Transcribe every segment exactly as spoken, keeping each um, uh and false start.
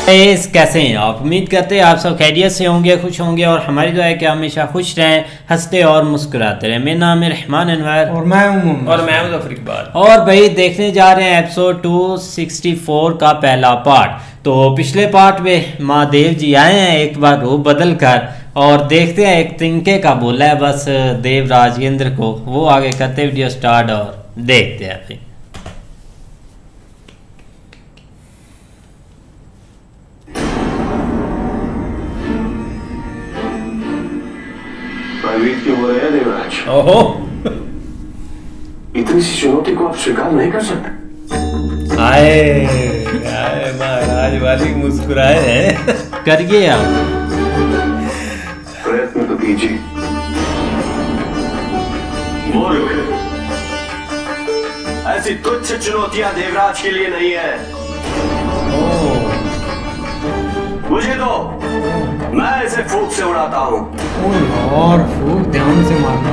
Guys कैसे हैं आप? उम्मीद करते हैं आप सब खैरियत से होंगे, खुश होंगे और हमारी दुआ है कि हमेशा खुश रहें, हंसते और मुस्कुराते रहें। मेरा नाम है रहमान अनवर और मैं हूं और मैं हूं ज़फर इकबाल। और भाई देखने जा रहे हैं एपिसोड दो सौ चौंसठ का पहला पार्ट। तो पिछले पार्ट में महादेव जी आए हैं एक बार रूप बदल कर और देखते हैं एक तिनके का बोला है बस देव राजेंद्र को, वो आगे करते वीडियो स्टार्ट और देखते हैं भाई। क्यों हो रहे हैं देवराज? ओहो, इतनी सी चुनौती को आप स्वीकार नहीं कर सकते? आए आए महाराज वाली मुस्कुराए हैं। करिए आप, प्रयत्न तो कीजिए। मूर्ख, ऐसी तुच्छ चुनौतियां देवराज के लिए नहीं है। मुझे तो मैं इसे फूंक से उड़ाता हूं। और फूक ध्यान से मारना।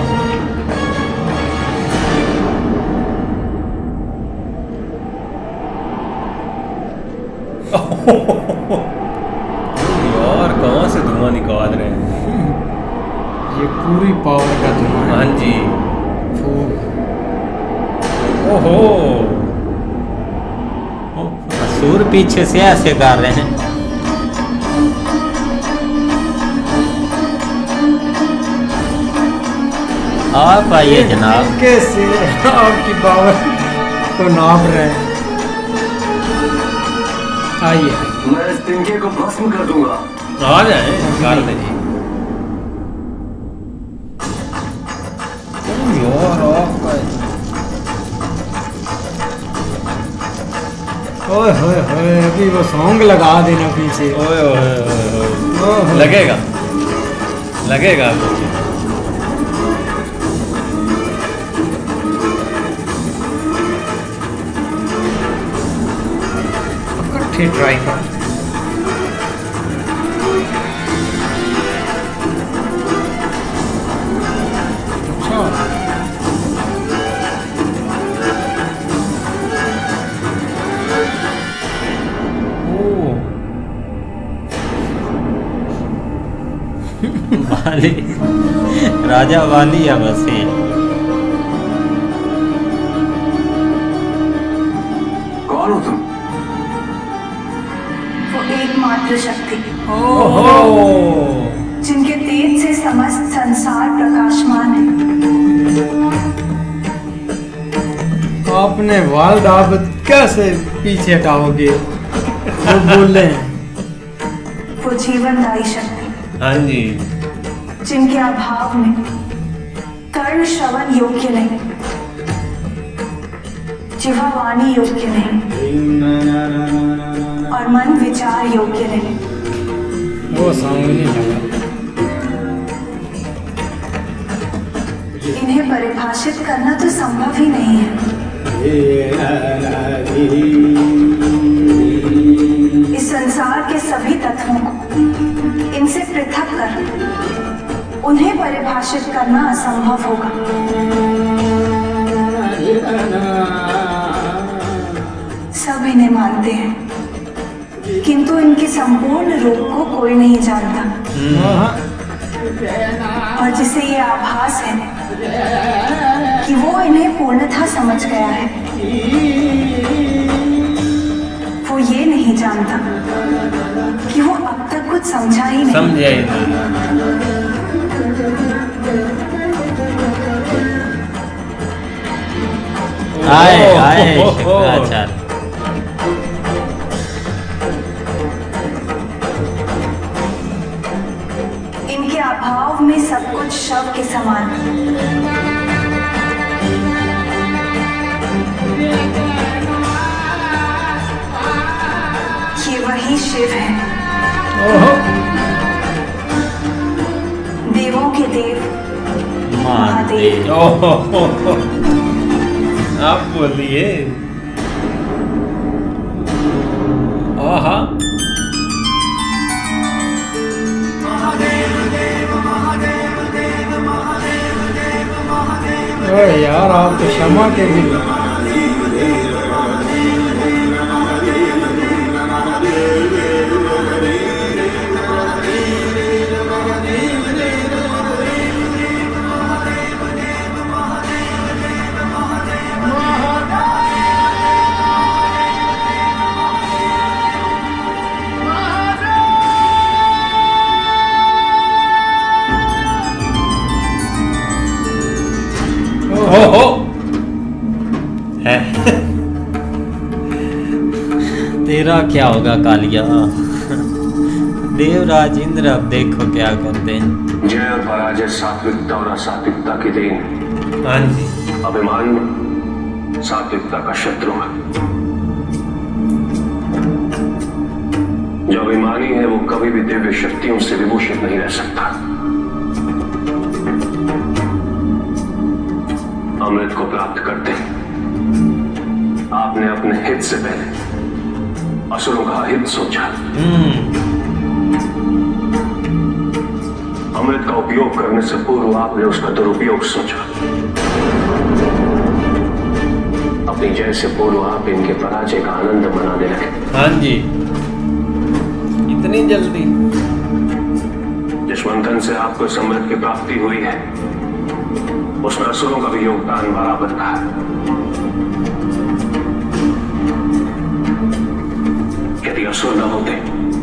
यार कहां से धुआं निकाल रहे हैं? ये पूरी पावर का धुआं है। हाँ जी। फूक। ओहो, असुर पीछे से ऐसे कर रहे हैं। आप आइए जनाब। कैसे आपकी पावर को नाप रहे हैं? आइए। मैं इस तिनके को भस्म कर दूंगा। आ जाए कर दे जी। यार ओए होए होए, अभी वो सॉन्ग लगा देना पीछे। ओए ओए ओए ओए, लगेगा लगेगा इकट्ठे ट्राई कर। अच्छा, वाली राजा वाली या बस है। कौन हो तुम? वो एकमात्र शक्ति ओहो, जिनके तेज से समस्त संसार प्रकाशमान है। आपने वाल आप कैसे पीछे हटाओगे? वो बोल रहे हैं। वो जीवनदायी शक्ति हाँ जी। जिनके अभाव में कर्ण श्रवण योग्य नहीं, जिह्वा वाणी योग्य नहीं और मन विचार योग्य नहीं। वो सॉन्ग नहीं लगा। इन्हें परिभाषित करना तो संभव ही नहीं है। इस संसार के सभी तत्वों को इनसे पृथक कर उन्हें परिभाषित करना असंभव होगा। सब इन्हें मानते हैं किंतु इनके संपूर्ण रूप को कोई नहीं जानता और जिसे ये आभास है कि वो इन्हें पूर्णतः समझ गया है, वो ये नहीं जानता कि वो अब तक कुछ समझा ही नहीं। समझे ही नहीं। आए आए अच्छा। इनके अभाव में सब कुछ शव के समान। ये वही शिव है, देवों के देव महादेव। ओहो, आप बोलिए। आहा, ओए यार आप तो क्षमा के भी ओहो है। तेरा क्या होगा कालिया? देवराज इंद्र अब देखो क्या करते हैं। जय और पराजय सात्विकता और असात्विकता की देन। हाँ जी। अभिमान सात्विकता का शत्रु है। जो अभिमानी है वो कभी भी दिव्य शक्तियों से विभूषित नहीं रह सकता। अमृत को प्राप्त करते आपने अपने हित से पहले असुरों का हित सोचा। अमृत का उपयोग करने से पूर्व आपने उसका दुरुपयोग सोचा। अपनी जय से पूर्व आप इनके पराजय का आनंद मनाने लगे। हाँ जी, इतनी जल्दी? जिस मंथन से आपको इस अमृत की प्राप्ति हुई है उसमें असुरों का भी योगदान बराबर रहा है। यदि असुर न होते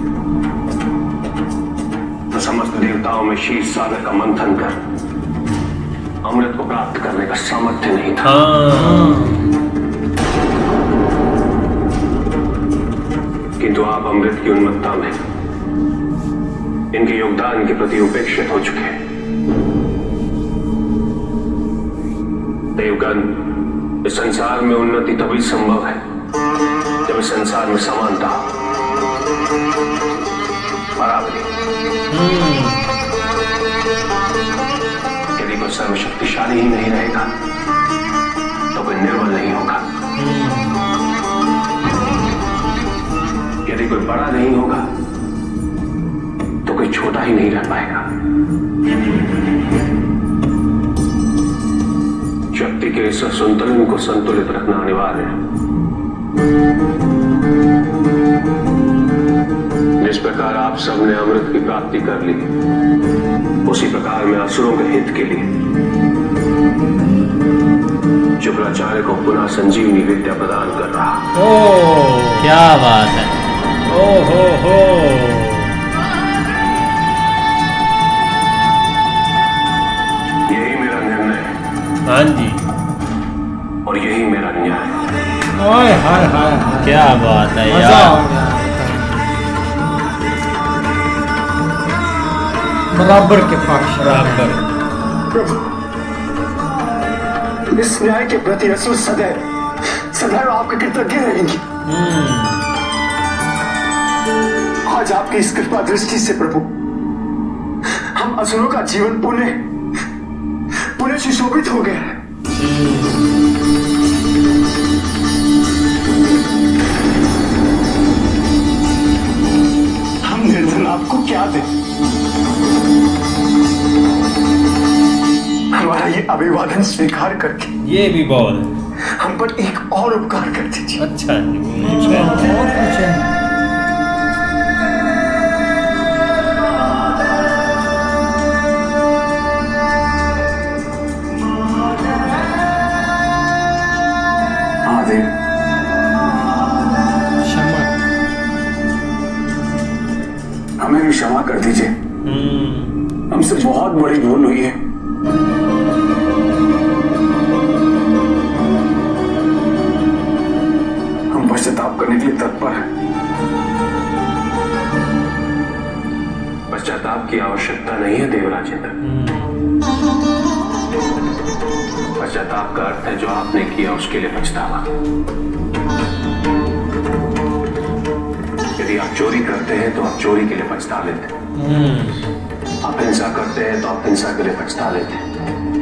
तो समस्त देवताओं में शीर्ष सागर का मंथन कर अमृत को प्राप्त करने का सामर्थ्य नहीं था। किंतु आप अमृत की उन्मत्ता में इनके योगदान के प्रति उपेक्षित हो चुके हैं। देवगण, इस संसार में उन्नति तभी संभव है जब इस संसार में समानता, बराबरी। यदि कोई सर्वशक्तिशाली ही नहीं रहेगा तो कोई निर्बल नहीं होगा। यदि कोई बड़ा नहीं होगा तो कोई छोटा ही नहीं रह पाएगा। शक्ति के इस संतुलन को संतुलित रखना अनिवार्य है। जिस प्रकार आप सबने अमृत की प्राप्ति कर ली, उसी प्रकार मैं असुरों के हित के लिए शुक्राचार्य को पुनः संजीवनी विद्या प्रदान कर रहा। ओ क्या बात है। ओ हो हो। यही मेरा निर्णय है। हाँ जी। और यही मेरा न्याय है। ओए हाय हाय हाय, क्या बात है मजा यार। आ गया। बराबर के पक्ष। बराबर। इस न्याय के प्रति असुर सदैव सदैव आपके कृतज्ञ रहेंगी। आज आपकी इस कृपा दृष्टि से प्रभु हम असुरों का जीवन पुनः पुनः सुशोभित हो गया है। हम निर्धन आपको क्या दें? हमारा ये अभिवादन स्वीकार करके ये भी बहुत है। हम पर एक और उपकार कर दीजिए। अच्छा जी। और कुछ है? महादेव, क्षमा। हमें भी क्षमा कर दीजिए। हमसे बहुत बड़ी भूल हुई है। हम पश्चाताप करने के लिए तत्पर हैं। पश्चाताप की आवश्यकता नहीं है देवराजेंद्र। पश्चाताप का अर्थ है जो आपने किया उसके लिए पछतावा। यदि आप चोरी करते हैं तो आप चोरी के लिए पछता लेते हैं। आप हिंसा करते हैं तो आप हिंसा के लिए पछता लेते हैं।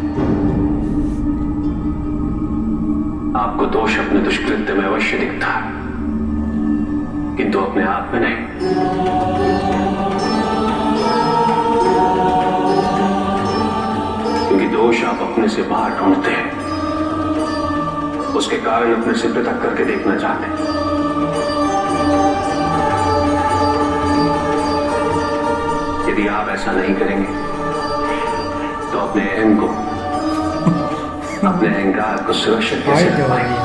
आपको दोष अपने दुष्कृत्य में अवश्य दिखता है, किंतु अपने आप में नहीं। क्योंकि दोष आप अपने से बाहर ढूंढते हैं, उसके कारण अपने से पृथक करके देखना चाहते हैं। यदि आप ऐसा नहीं करेंगे तो अपने अहम को, अपने अहंकार को सुरक्षित कैसे रख पाएंगे?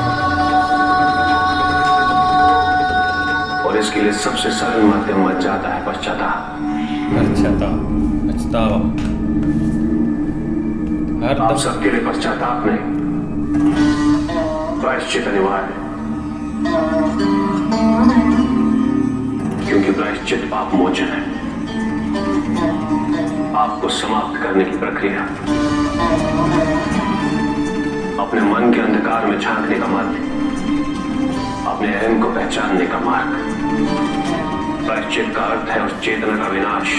और इसके लिए सबसे सरल माध्यम बन जाता है पश्चाताप। पश्चाताप। पछतावा। हर आप दफा सबके लिए पश्चाताप नहीं, प्रायश्चित अनिवार्य है, क्योंकि प्रायश्चित पाप मोचन है। आपको समाप्त करने की प्रक्रिया, अपने मन के अंधकार में झांकने का मार्ग, अपने अहम को पहचानने का मार्ग। प्रायश्चित का अर्थ है उस चेतना का विनाश।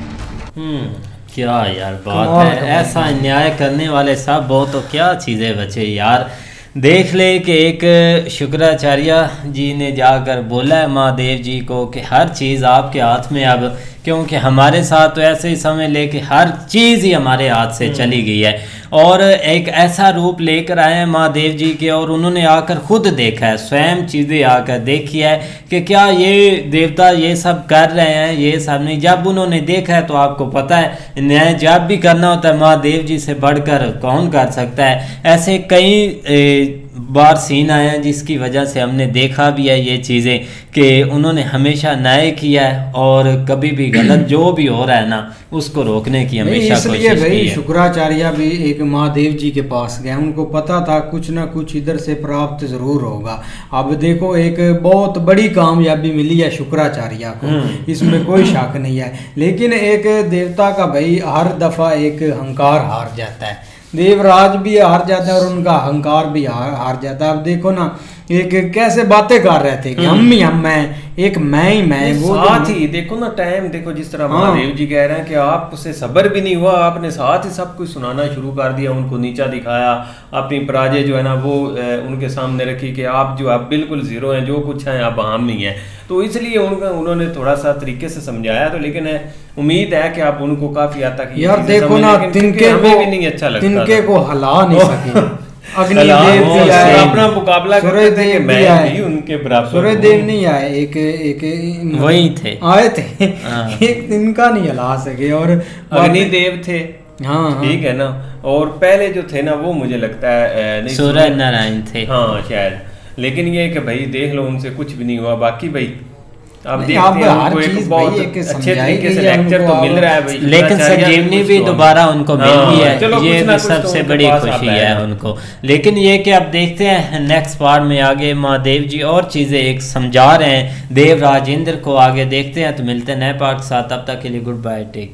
हम्म क्या यार बात है, ऐसा अन्याय करने वाले सब बहुत, तो क्या चीज़ें बचे यार। देख ले कि एक शुक्राचार्य जी ने जाकर बोला है महादेव जी को कि हर चीज़ आपके हाथ में अब, क्योंकि हमारे साथ तो ऐसे ही समझ ले कि हर चीज़ ही हमारे हाथ से चली गई है। और एक ऐसा रूप लेकर आए हैं महादेव जी के, और उन्होंने आकर खुद देखा है, स्वयं चीज़ें आकर देखी है कि क्या ये देवता ये सब कर रहे हैं, ये सब नहीं। जब उन्होंने देखा है तो आपको पता है न्याय जब भी करना होता है महादेव जी से बढ़कर कौन कर सकता है। ऐसे कई ए, बार सीन आए हैं जिसकी वजह से हमने देखा भी है ये चीज़ें कि उन्होंने हमेशा न्याय किया है, और कभी भी गलत जो भी हो रहा है ना उसको रोकने की हमेशा इसलिए कोशिश भाई की है। शुक्राचार्य भी एक महादेव जी के पास गए, उनको पता था कुछ ना कुछ इधर से प्राप्त जरूर होगा। अब देखो एक बहुत बड़ी कामयाबी मिली है शुक्राचार्य को, इसमें कोई शक नहीं है। लेकिन एक देवता का भाई हर दफा एक अहंकार हार जाता है, देवराज भी हार जाता है और उनका अहंकार भी हार हार जाता है। अब देखो ना एक कैसे बातें कर रहे थे कि हम ही हम मैं, एक मैं ही मैं, वो साथ ही देखो ना टाइम देखो, जिस तरह महादेव जी कह रहे हैं कि आपसे सब्र भी नहीं हुआ, आपने साथ ही सब कुछ सुनाना शुरू कर दिया, उनको नीचा दिखाया, अपनी पराजय जो है ना वो उनके सामने रखी कि आप जो आप बिल्कुल जीरो हैं, जो कुछ हैं आप हम नहीं है। तो इसलिए उनका उन्होंने थोड़ा सा तरीके से समझाया। तो लेकिन उम्मीद है कि आप उनको काफी हद तक यार देखो ना तिनके को भी नहीं अच्छा लगता, तिनके को हला नहीं सके। अग्निदेव भी आए, अपना मुकाबला करते थे कि मैं भी उनके बराबर। सूर्यदेव नहीं आए, एक एक वही थे आए थे, एक इनका नहीं हिला सके। और अग्निदेव थे, हाँ ठीक है ना। और पहले जो थे ना वो मुझे लगता है नहीं सूर्य नारायण थे, हाँ शायद। लेकिन ये कि भाई देख लो उनसे कुछ भी नहीं हुआ। बाकी भाई आप नहीं, देखते अब हैं हर उनको एक चीज़ बहुत भाई एक अच्छे समझाई तरीके से गई है लेक्चर उनको तो मिल अब। रहा है भाई। लेकिन शुक्राचार्य संजीवनी कुछ भी तो- दोबारा उनको मिल हाँ, गई है, चलो ये कुछ ना भी कुछ तो सबसे उनके बड़ी पास खुशी आता है है। उनको। लेकिन ये कि अब देखते हैं नेक्स्ट पार्ट में आगे महादेव जी और चीज़ें एक समझा रहे हैं देव राजेंद्र को, आगे देखते हैं। तो मिलते हैं नए पार्ट के साथ, तब तक के लिए गुड बाय, टेक।